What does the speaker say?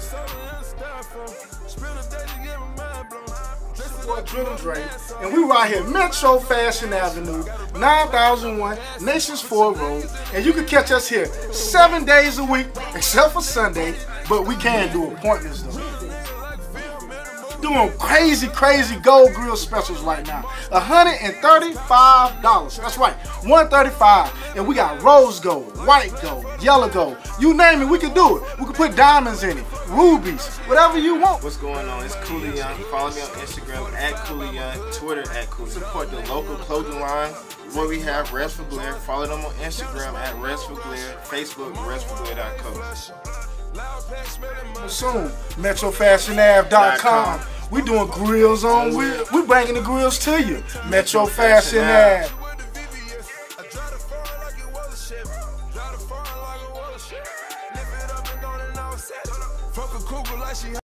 Drillem'Dre, and we right here, Metro Fashion Avenue, 9001 Nations Ford Road, and you can catch us here 7 days a week, except for Sunday, but we can do appointments though. Doing crazy GoldGrillz specials right now. $135. That's right, $135. And we got rose gold, white gold, yellow gold. You name it, we can do it. We can put diamonds in it, rubies, whatever you want. What's going on? It's Cooley Young. Follow me on Instagram @CooleyYoung, Twitter @Cooley. Support the local clothing line where we have Rest for Glare. Follow them on Instagram @Rest for Glare, Facebook restforglare.co. Soon, MetroFashionAv.com. We doing grills on wheels. We bringing the grills to you. Metro Fashion Av.